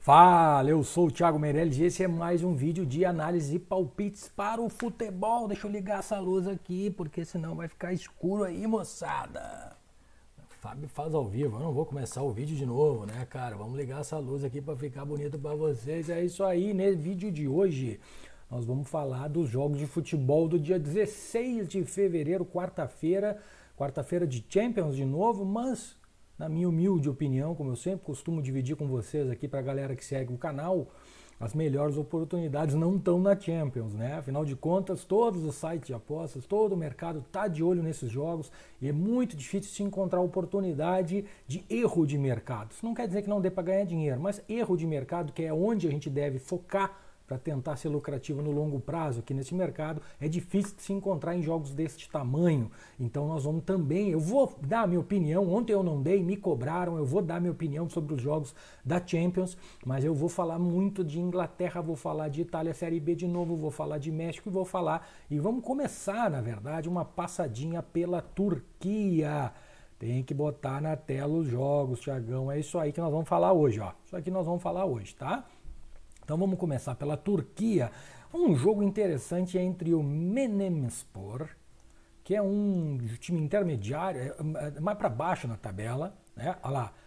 Fala, eu sou o Thiago Meirelles e esse é mais um vídeo de análise e palpites para o futebol. Deixa eu ligar essa luz aqui, porque senão vai ficar escuro aí, moçada. Fábio faz ao vivo, eu não vou começar o vídeo de novo, né, cara? Vamos ligar essa luz aqui para ficar bonito para vocês. É isso aí, nesse vídeo de hoje nós vamos falar dos jogos de futebol do dia 16 de fevereiro, quarta-feira de Champions de novo, mas na minha humilde opinião, como eu sempre costumo dividir com vocês aqui para a galera que segue o canal, as melhores oportunidades não estão na Champions, né? Afinal de contas, todos os sites de apostas, todo o mercado está de olho nesses jogos e é muito difícil se encontrar oportunidade de erro de mercado. Isso não quer dizer que não dê para ganhar dinheiro, mas erro de mercado, que é onde a gente deve focar para tentar ser lucrativo no longo prazo aqui nesse mercado, é difícil de se encontrar em jogos deste tamanho. Então nós vamos também, eu vou dar a minha opinião, ontem eu não dei, me cobraram, eu vou dar a minha opinião sobre os jogos da Champions, mas eu vou falar muito de Inglaterra, vou falar de Itália Série B de novo, vou falar de México e vamos começar, na verdade, uma passadinha pela Turquia. Tem que botar na tela os jogos, Thiagão, é isso aí que nós vamos falar hoje, ó. Isso aqui nós vamos falar hoje, tá? Então vamos começar pela Turquia. Um jogo interessante entre o Menemspor, que é um time intermediário, mais para baixo na tabela, né? Olha lá,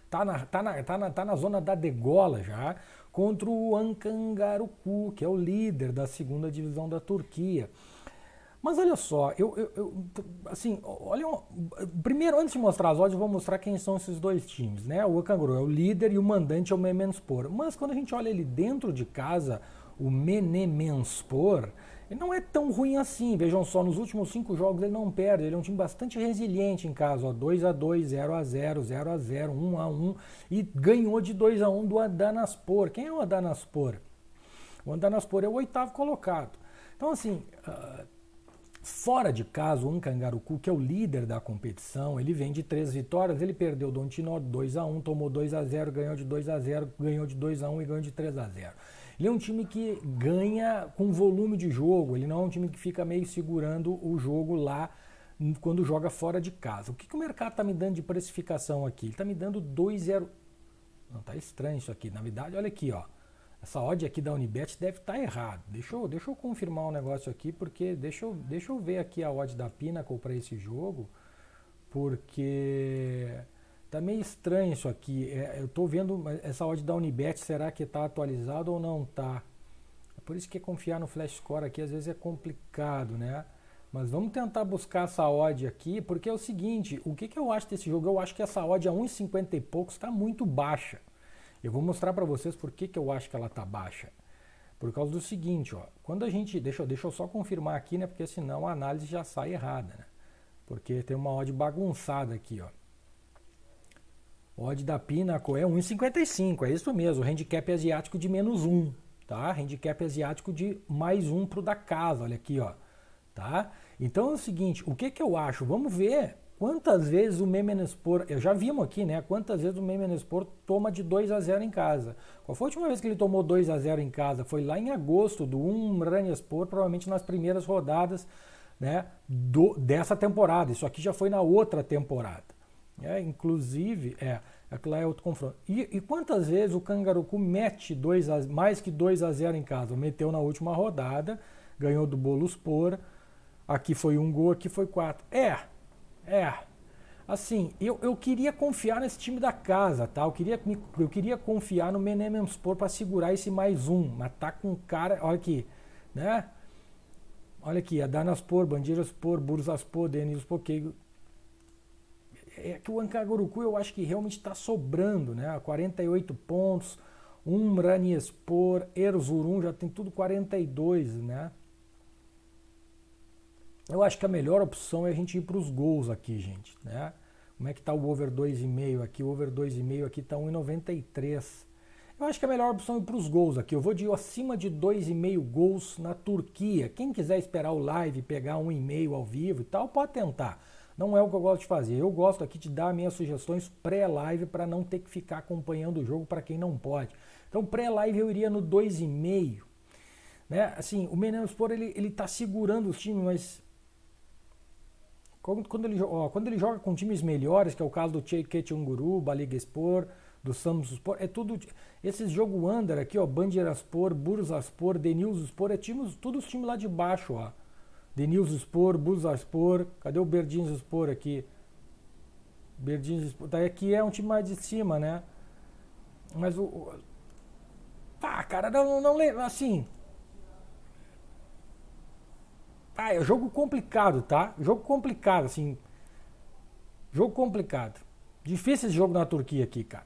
tá na zona da degola já, contra o Ankaraguçu, que é o líder da segunda divisão da Turquia. Mas olha só, assim, olha, primeiro, antes de mostrar as odds, eu vou mostrar quem são esses dois times, né? O Ankara é o líder e o mandante é o Menemspor. Mas quando a gente olha ele dentro de casa, o Menemspor, ele não é tão ruim assim. Vejam só, nos últimos 5 jogos ele não perde, ele é um time bastante resiliente em casa, ó, 2-2, 0-0, 0-0, 1-1 e ganhou de 2-1 do Adanaspor. Quem é o Adanaspor? O Adanaspor é o 8º colocado. Então assim, fora de casa, o Ankaraguçu, que é o líder da competição, ele vem de 3 vitórias, ele perdeu do Antinor 2-1, tomou 2-0, ganhou de 2-0, ganhou de 2-1 e ganhou de 3-0. Ele é um time que ganha com volume de jogo, ele não é um time que fica meio segurando o jogo lá quando joga fora de casa. O que o mercado está me dando de precificação aqui? Ele está me dando 2-0. Não, tá estranho isso aqui. Na verdade, olha aqui, ó. Essa odd aqui da Unibet deve estar errado. Deixa eu confirmar um negócio aqui, porque deixa eu ver aqui a odd da Pinnacle para esse jogo, porque tá meio estranho isso aqui. Eu tô vendo essa odd da Unibet, será que tá atualizada ou não tá? É por isso que confiar no Flash Score aqui às vezes é complicado, né? Mas vamos tentar buscar essa odd aqui, porque é o seguinte, o que eu acho desse jogo? Eu acho que essa odd a 1,50 e poucos está muito baixa. Eu vou mostrar para vocês por que eu acho que ela tá baixa. Por causa do seguinte, ó, quando a gente, deixa eu só confirmar aqui, né, porque senão a análise já sai errada, né? Porque tem uma odd bagunçada aqui, ó. Odd da Pinnacle é 1,55, é isso mesmo, o handicap asiático de -1, tá? Handicap asiático de +1 pro da casa, olha aqui, ó, tá? Então é o seguinte, o que eu acho? Vamos ver quantas vezes o Menemspor, eu já vimos aqui, né? Quantas vezes o Menemspor toma de 2-0 em casa. Qual foi a última vez que ele tomou 2-0 em casa? Foi lá em agosto, do Umranspor, provavelmente nas primeiras rodadas, né, dessa temporada. Isso aqui já foi na outra temporada. Inclusive, aquilo lá é outro confronto. E quantas vezes o Ankaraguçu mete mais que 2-0 em casa? Meteu na última rodada, ganhou do Boluspor. Aqui foi 1 gol, aqui foi 4. Assim, eu queria confiar nesse time da casa, tá? Eu queria confiar no Menemspor para segurar esse +1, mas tá com cara, olha aqui, né? Olha aqui, Adanaspor, Bandiraspor, Bursaspor, Denizlispor, que é que o Ankaraguçu eu acho que realmente está sobrando, né? 48 pontos, Umraniyespor, Erzurum já tem tudo 42, né? Eu acho que a melhor opção é a gente ir para os gols aqui, gente, né? Como é que tá o over 2,5 aqui? O over 2,5 aqui tá 1,93. Eu acho que a melhor opção é ir para os gols aqui. Eu vou de acima de 2,5 gols na Turquia. Quem quiser esperar o live, pegar 1,5 ao vivo e tal, pode tentar. Não é o que eu gosto de fazer. Eu gosto aqui de dar minhas sugestões pré-live para não ter que ficar acompanhando o jogo para quem não pode. Então, pré-live eu iria no 2,5. Né? Assim, o Menemspor ele tá segurando os times, mas quando ele joga com times melhores, que é o caso do Çaykur, Balıkesir, do Samsunspor, é tudo... Esses jogo under aqui, ó, Bandiraspor, Bursaspor, Denizlispor, é tudo os times lá de baixo, ó. Denizlispor, Bursaspor, cadê o Berdinspor aqui? Berdinspor, daí aqui é um time mais de cima, né? Mas tá, cara, não lembro, assim... Ah, é jogo complicado, tá? Jogo complicado, assim. Jogo complicado. Difícil esse jogo na Turquia aqui, cara.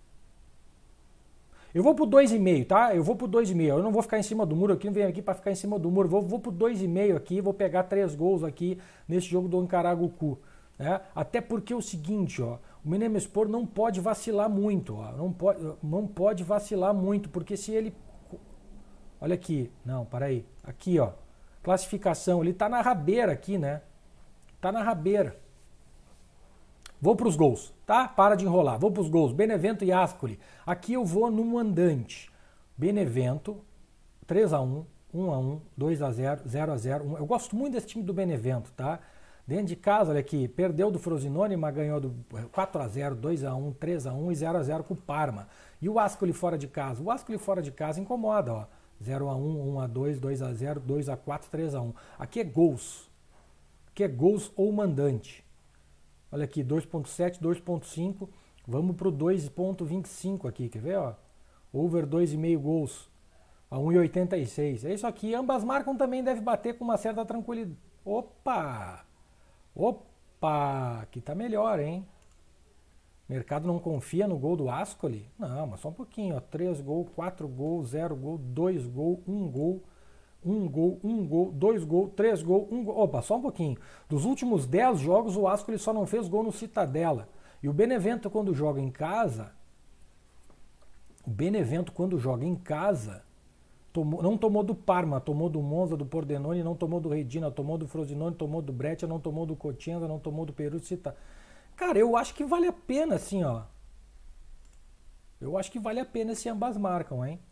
Eu vou pro 2,5, tá? Eu vou pro 2,5. Eu não vou ficar em cima do muro aqui, não venho aqui pra ficar em cima do muro. Vou pro 2,5 aqui, vou pegar 3 gols aqui nesse jogo do Ankaragucu. Né? Até porque é o seguinte, ó. O Menemespor não pode vacilar muito, ó. Não pode vacilar muito, porque se ele... Olha aqui. Não, para aí. Aqui, ó. Classificação, ele tá na rabeira aqui, né? Tá na rabeira. Vou pros gols, tá? Para de enrolar. Vou pros gols. Benevento e Ascoli. Aqui eu vou no mandante. Benevento, 3-1, 1-1, 2-0, 0-0. Eu gosto muito desse time do Benevento, tá? Dentro de casa, olha aqui, perdeu do Frosinone, mas ganhou do 4-0, 2-1, 3-1 e 0-0 com o Parma. E o Ascoli fora de casa? O Ascoli fora de casa incomoda, ó. 0-1, 1-2, 2-0, 2-4, 3-1. Aqui é gols. Aqui é gols ou mandante. Olha aqui, 2.7, 2.5. Vamos para o 2.25 aqui, quer ver? Ó? Over 2,5 gols. A 1,86. É isso aqui. Ambas marcam também, deve bater com uma certa tranquilidade. Opa! Opa! Aqui tá melhor, hein? O mercado não confia no gol do Ascoli? Não, mas só um pouquinho, ó. 3 gols, 4 gols, 0 gol, 2 gols, 1 gol, 1 gol, 1 gol, 2 gols, 3 gols, 1 gol. Opa, só um pouquinho. Dos últimos 10 jogos, o Ascoli só não fez gol no Cittadella. E o Benevento, quando joga em casa, não tomou do Parma, tomou do Monza, do Pordenone, não tomou do Reggina, tomou do Frosinone, tomou do Breccia, não tomou do Cosenza, não tomou do Perugia, Cittadella. Cara, eu acho que vale a pena, assim, ó. Eu acho que vale a pena se ambas marcam, hein?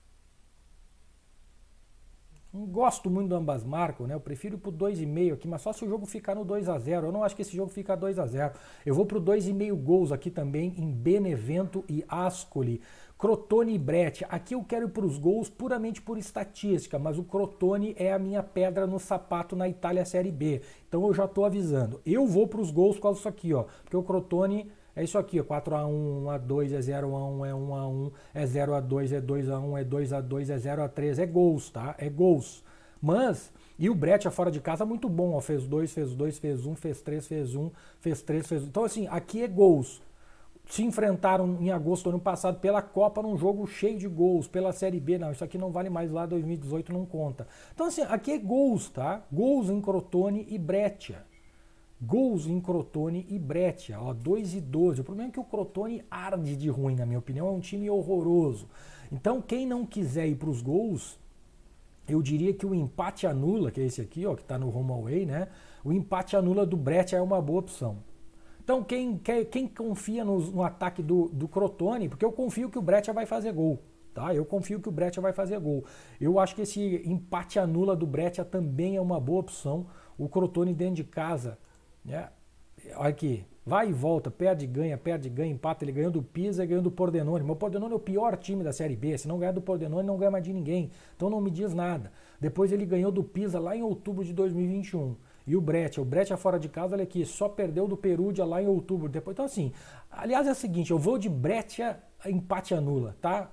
Não gosto muito do ambas marcam, né? Eu prefiro ir pro 2,5 aqui, mas só se o jogo ficar no 2-0. Eu não acho que esse jogo fica 2-0. Eu vou pro 2,5 gols aqui também em Benevento e Ascoli. Crotone e Breccia. Aqui eu quero ir para os gols puramente por estatística, mas o Crotone é a minha pedra no sapato na Itália Série B. Então eu já estou avisando. Eu vou para os gols com isso aqui, ó. Porque o Crotone é isso aqui, ó. 4-1, 1-2, é 0-1, é 1-1, é 0-2, é 2-1, é 2-2, é 0-3. É gols, tá? É gols. Mas, e o Breccia fora de casa muito bom, ó. Fez 2, fez 2, fez 1, fez 3, fez 1, fez 3, fez 1. Então assim, aqui é gols. Se enfrentaram em agosto do ano passado pela Copa num jogo cheio de gols, pela Série B, não, isso aqui não vale mais lá, 2018 não conta. Então assim, aqui é gols, tá? Gols em Crotone e Breccia. Gols em Crotone e Breccia, ó, 2-12. O problema é que o Crotone arde de ruim, na minha opinião, é um time horroroso. Então quem não quiser ir para os gols, eu diria que o empate anula, que é esse aqui, ó, que está no home away, né? O empate anula do Breccia é uma boa opção. Então, quem confia no ataque do Crotone, porque eu confio que o Breccia vai fazer gol, tá? Eu confio que o Breccia vai fazer gol. Eu acho que esse empate anula do Breccia também é uma boa opção. O Crotone dentro de casa, né? Olha aqui, vai e volta, perde, ganha, empata. Ele ganhou do Pisa e ganhou do Pordenone. Mas o Pordenone é o pior time da Série B. Se não ganhar do Pordenone, não ganha mais de ninguém. Então não me diz nada. Depois ele ganhou do Pisa lá em outubro de 2021. E o Breccia fora de casa, olha aqui, só perdeu do Perugia lá em outubro. Depois, então assim, aliás é o seguinte, eu vou de Breccia empate anula, tá?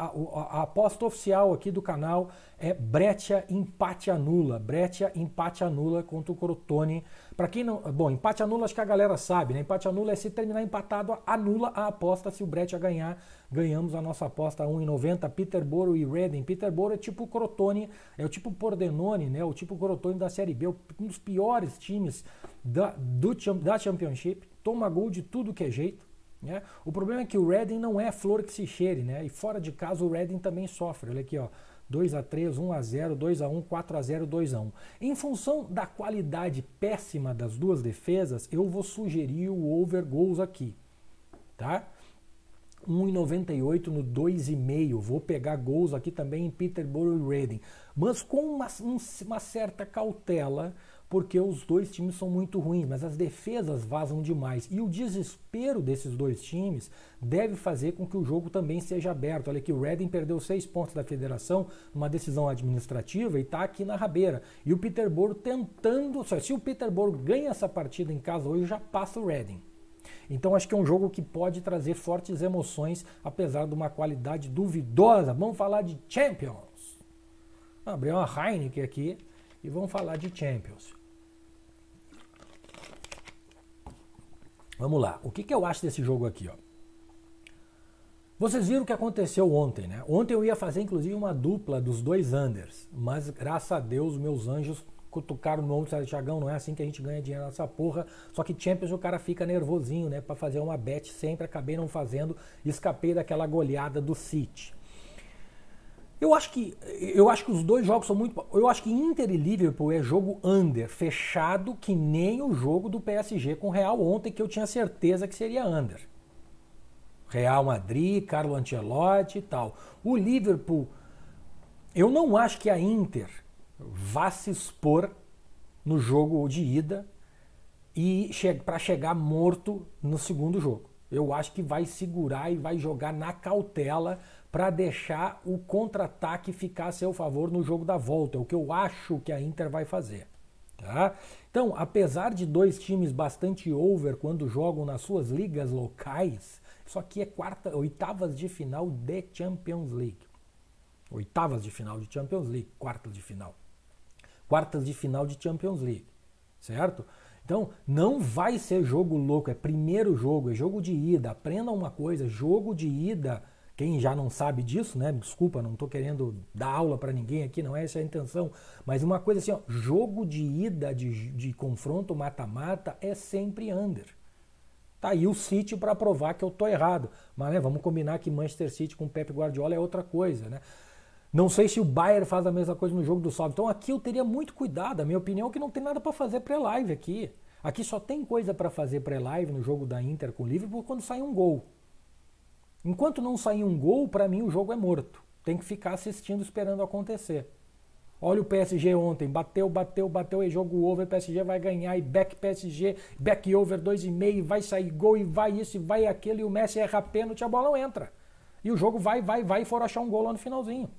A aposta oficial aqui do canal é Breccia empate anula. Breccia empate anula contra o Crotone. Para quem não... Bom, empate anula acho que a galera sabe, né? Empate anula é se terminar empatado, anula a aposta. Se o Breccia ganhar, ganhamos a nossa aposta a 1,90. Peterborough e Reading. Peterborough é tipo o Crotone, é o tipo Pordenone, né? O tipo Crotone da Série B. Um dos piores times da Championship. Toma gol de tudo que é jeito. Né? O problema é que o Reading não é flor que se cheire, né? E fora de casa o Reading também sofre. Olha aqui, ó, 2-3, 1-0, 2-1, 4-0, 2-1. Em função da qualidade péssima das duas defesas, eu vou sugerir o over goals aqui, tá? 1,98 no 2,5. Vou pegar gols aqui também em Peterborough e Reading, mas com uma certa cautela, porque os dois times são muito ruins, mas as defesas vazam demais. E o desespero desses dois times deve fazer com que o jogo também seja aberto. Olha aqui, o Reading perdeu 6 pontos da federação numa decisão administrativa e está aqui na rabeira. E o Peterborough tentando... Se o Peterborough ganha essa partida em casa hoje, já passa o Reading. Então acho que é um jogo que pode trazer fortes emoções, apesar de uma qualidade duvidosa. Vamos falar de Champions. Vou abrir uma Heineken aqui e vamos falar de Champions. Vamos lá. O que eu acho desse jogo aqui, ó? Vocês viram o que aconteceu ontem, né? Ontem eu ia fazer inclusive uma dupla dos dois unders, mas graças a Deus meus anjos cutucaram no ombro, Thiagão, não é assim que a gente ganha dinheiro nessa porra. Só que Champions o cara fica nervosinho, né? Pra fazer uma bet sempre, acabei não fazendo, escapei daquela goleada do City. Eu acho que os dois jogos são muito... Eu acho que Inter e Liverpool é jogo under, fechado, que nem o jogo do PSG com o Real ontem, que eu tinha certeza que seria under. Real Madrid, Carlo Ancelotti e tal. O Liverpool, eu não acho que a Inter vá se expor no jogo de ida e para chegar morto no segundo jogo. Eu acho que vai segurar e vai jogar na cautela para deixar o contra-ataque ficar a seu favor no jogo da volta. É o que eu acho que a Inter vai fazer. Tá? Então, apesar de dois times bastante over quando jogam nas suas ligas locais, isso aqui é oitavas de final de Champions League. Oitavas de final de Champions League, quartas de final. Quartas de final de Champions League, certo? Então, não vai ser jogo louco, é primeiro jogo, é jogo de ida. Aprenda uma coisa, jogo de ida, quem já não sabe disso, né? Desculpa, não estou querendo dar aula para ninguém aqui, não é essa a intenção. Mas uma coisa assim, ó, jogo de ida, de confronto mata-mata, é sempre under. Tá aí o City para provar que eu tô errado. Mas né, vamos combinar que Manchester City com Pep Guardiola é outra coisa, né? Não sei se o Bayern faz a mesma coisa no jogo do sábado. Então aqui eu teria muito cuidado. A minha opinião é que não tem nada para fazer pré-live aqui. Aqui só tem coisa para fazer pré-live no jogo da Inter com o Liverpool quando sai um gol. Enquanto não sair um gol, para mim o jogo é morto. Tem que ficar assistindo, esperando acontecer. Olha o PSG ontem, bateu, e jogo over, PSG vai ganhar, e back PSG, back over 2,5, vai sair gol, e vai isso, e vai aquele, e o Messi erra pênalti, a bola não entra. E o jogo vai, e for achar um gol lá no finalzinho.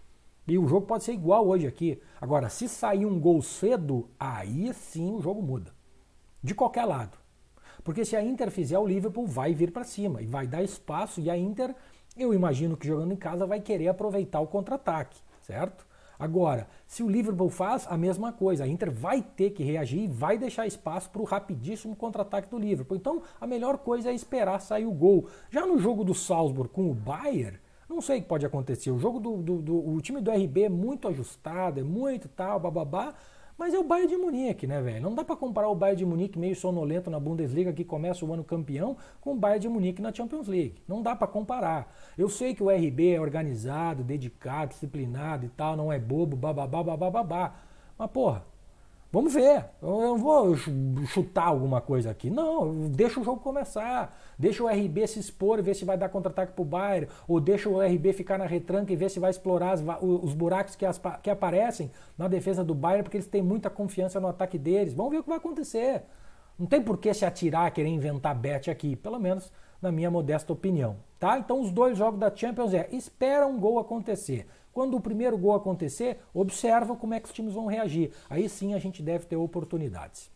E o jogo pode ser igual hoje aqui. Agora, se sair um gol cedo, aí sim o jogo muda. De qualquer lado. Porque se a Inter fizer, o Liverpool vai vir para cima, e vai dar espaço, e a Inter, eu imagino que jogando em casa, vai querer aproveitar o contra-ataque, certo? Agora, se o Liverpool faz a mesma coisa, a Inter vai ter que reagir e vai deixar espaço para o rapidíssimo contra-ataque do Liverpool. Então, a melhor coisa é esperar sair o gol. Já no jogo do Salzburg com o Bayern, não sei o que pode acontecer. O jogo o time do RB é muito ajustado, é muito tal, bababá, mas é o Bayern de Munique, né, velho? Não dá para comparar o Bayern de Munique meio sonolento na Bundesliga, que começa o ano campeão, com o Bayern de Munique na Champions League. Não dá para comparar. Eu sei que o RB é organizado, dedicado, disciplinado e tal, não é bobo, bababá, bababá. Mas, porra, vamos ver. Eu não vou chutar alguma coisa aqui. Não, deixa o jogo começar. Deixa o RB se expor e ver se vai dar contra-ataque pro Bayern. Ou deixa o RB ficar na retranca e ver se vai explorar os buracos que aparecem na defesa do Bayern, porque eles têm muita confiança no ataque deles. Vamos ver o que vai acontecer. Não tem por que se atirar, querer inventar bet aqui. Pelo menos na minha modesta opinião. Tá? Então os dois jogos da Champions espera um gol acontecer. Quando o primeiro gol acontecer, observa como é que os times vão reagir. Aí sim a gente deve ter oportunidades.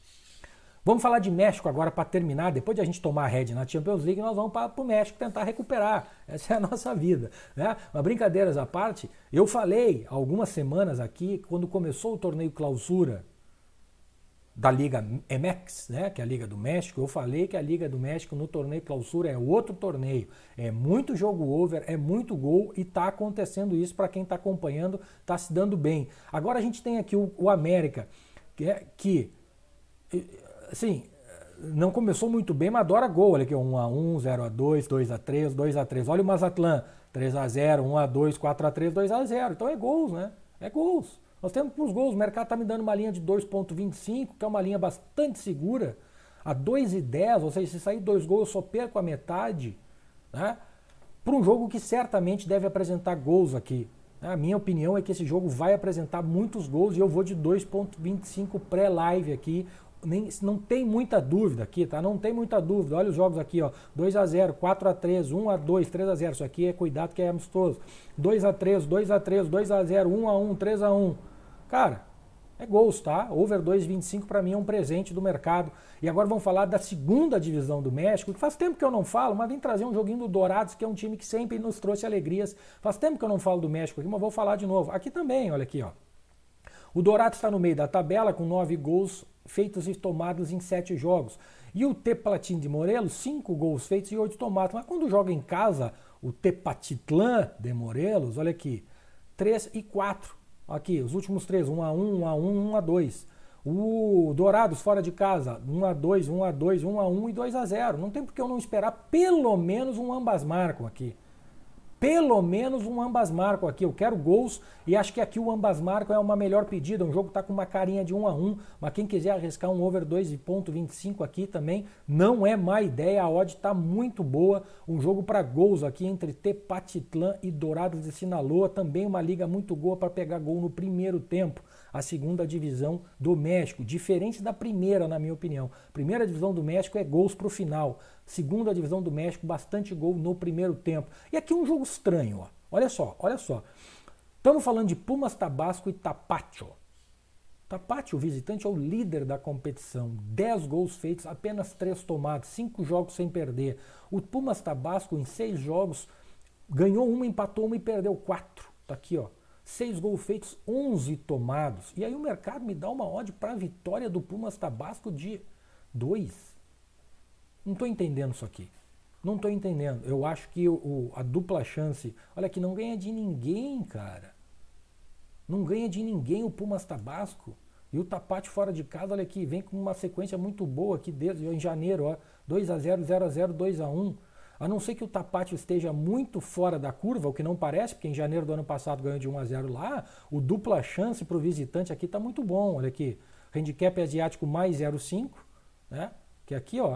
Vamos falar de México agora para terminar. Depois de a gente tomar a rédea na Champions League, nós vamos para o México tentar recuperar. Essa é a nossa vida, né? Mas brincadeiras à parte, eu falei há algumas semanas aqui, quando começou o torneio clausura da Liga MX, né, que é a Liga do México, eu falei que a Liga do México no torneio clausura é outro torneio. É muito jogo over, é muito gol e está acontecendo isso para quem está acompanhando, está se dando bem. Agora a gente tem aqui o América, que assim, não começou muito bem, mas adora gol. Olha aqui, 1-1, 0-2, 2-3, 2-3. Olha o Mazatlán, 3-0, 1-2, 4-3, 2-0. Então é gols, né? É gols. Nós temos para os gols, o mercado está me dando uma linha de 2,25, que é uma linha bastante segura, a 2,10, ou seja, se sair 2 gols eu só perco a metade, né? Para um jogo que certamente deve apresentar gols aqui. A minha opinião é que esse jogo vai apresentar muitos gols e eu vou de 2,25 pré-live aqui. Não tem muita dúvida aqui, tá? Não tem muita dúvida. Olha os jogos aqui, ó. 2-0, 4-3, 1-2, 3-0. Isso aqui é cuidado que é amistoso. 2-3, 2-3, 2-0, 1-1, 3-1. Cara, é gols, tá? Over 2,25 para mim é um presente do mercado. E agora vamos falar da segunda divisão do México, que faz tempo que eu não falo, mas vim trazer um joguinho do Dorados, que é um time que sempre nos trouxe alegrias. Faz tempo que eu não falo do México aqui, mas vou falar de novo. Aqui também, olha aqui, ó. O Dorados está no meio da tabela com 9 gols feitos e tomados em 7 jogos. E o Tepatitlán de Morelos, 5 gols feitos e 8 tomados. Mas quando joga em casa, o Tepatitlán de Morelos, olha aqui, 3 e 4. Aqui, os últimos 3, 1-1, 1-1, 1-2. O Dorados fora de casa, 1-2, 1-2, 1-1 e 2-0. Não tem por que eu não esperar pelo menos um ambas marcam aqui. Pelo menos um ambas marcam aqui. Eu quero gols e acho que aqui o ambas marcam é uma melhor pedida. Um jogo está com uma carinha de 1-1, mas quem quiser arriscar um over 2,25 aqui também não é má ideia. A odd está muito boa. Um jogo para gols aqui entre Tepatitlán e Dorados de Sinaloa. Também uma liga muito boa para pegar gol no primeiro tempo. A segunda divisão do México, diferente da primeira, na minha opinião. Primeira divisão do México é gols para o final. Segunda divisão do México, bastante gol no primeiro tempo. E aqui um jogo estranho, ó. Olha só, olha só. Estamos falando de Pumas Tabasco e Tapacho. Tapacho, o visitante, é o líder da competição. 10 gols feitos, apenas 3 tomados, 5 jogos sem perder. O Pumas Tabasco, em 6 jogos, ganhou 1, empatou 1 e perdeu 4. Tá aqui, ó. 6 gols feitos, 11 tomados. E aí o mercado me dá uma odd para a vitória do Pumas Tabasco de 2. Não estou entendendo isso aqui. Não estou entendendo. Eu acho que a dupla chance... Olha aqui, não ganha de ninguém, cara. Não ganha de ninguém o Pumas Tabasco. E o Tapacho fora de casa, olha aqui, vem com uma sequência muito boa aqui desde em janeiro, ó. 2-0, 0-0, 2-1. A não ser que o Tapacho esteja muito fora da curva, o que não parece, porque em janeiro do ano passado ganhou de 1-0 lá, o dupla chance para o visitante aqui está muito bom. Olha aqui, handicap asiático mais 0,5, né? Que aqui, ó,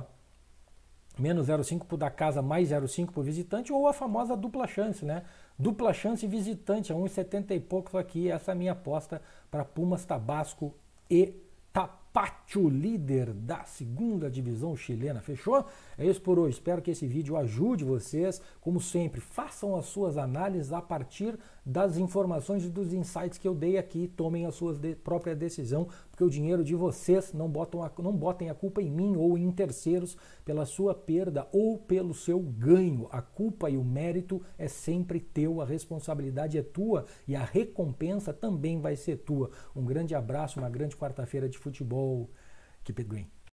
menos 0,5 para o da casa, mais 0,5 para o visitante, ou a famosa dupla chance, né? Dupla chance visitante, a 1,70 e poucos aqui. Essa é a minha aposta para Pumas Tabasco e Tapacho, líder da segunda divisão chilena. Fechou? É isso por hoje. Espero que esse vídeo ajude vocês. Como sempre, façam as suas análises a partir das informações e dos insights que eu dei aqui. Tomem a sua própria decisão, porque o dinheiro de vocês não botem a culpa em mim ou em terceiros pela sua perda ou pelo seu ganho. A culpa e o mérito é sempre teu, a responsabilidade é tua e a recompensa também vai ser tua. Um grande abraço, uma grande quarta-feira de futebol. Keep it green.